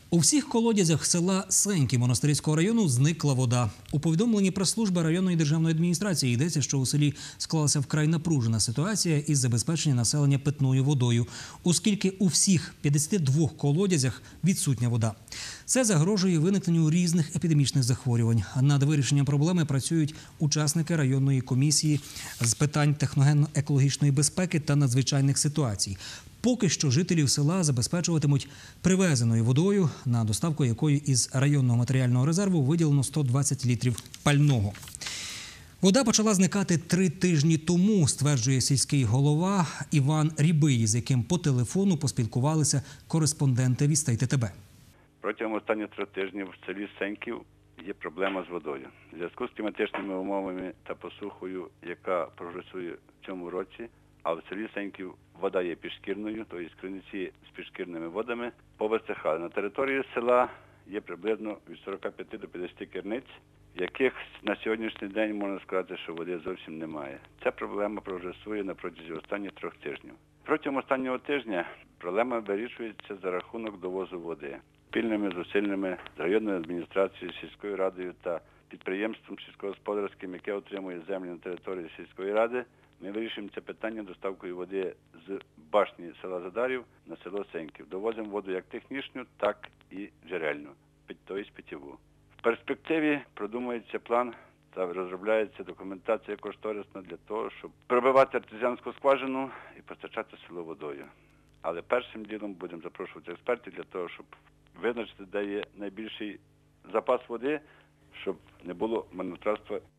У всіх колодязях села Сеньки Монастирського району зникла вода. У повідомленні прес-служби районної державної адміністрації йдеться, що у селі склалася вкрай напружена ситуація із забезпечення населення питною водою, оскільки у всіх 52 колодязях відсутня вода. Це загрожує виникненню різних епідемічних захворювань. Над вирішенням проблеми працюють учасники районної комісії з питань техногенно-екологічної безпеки та надзвичайних ситуацій. Поки що жителів села забезпечуватимуть привезеною водою, на доставку якої із районного матеріального резерву виділено 120 літрів пального. Вода почала зникати 3 тижні тому, стверджує сільський голова Іван Рібий, з яким по телефону поспілкувалися кореспонденти «Вістей ТТБ». Протягом останніх 3 тижнів в селі Сеньків є проблема з водою. В зв'язку з кліматичними умовами та посухою, яка прогресує в цьому році, а в селі Сеньків вода є підшкірною, тобто криниці з підшкірними водами повисихали. На території села є приблизно від 45 до 50 керниць, в яких на сьогоднішній день можна сказати, що води зовсім немає. Ця проблема прогресує на протязі останніх 3 тижнів. Протягом останнього тижня проблема вирішується за рахунок довозу води. Спільними зусиллями з районною адміністрацією, сільською радою та підприємством сільськогосподарським, яке отримує землі на території сільської ради, ми вирішуємо це питання доставкою води з башні села Задарів на село Сеньків. Довозимо воду як технічну, так і джерельну, тобто питьову. В перспективі продумується план та розробляється документація кошторисна для того, щоб пробивати артезіанську скважину і постачати село водою. Але першим ділом будемо запрошувати експертів для того, щоб визначити, де є найбільший запас води, щоб не було марнотратства.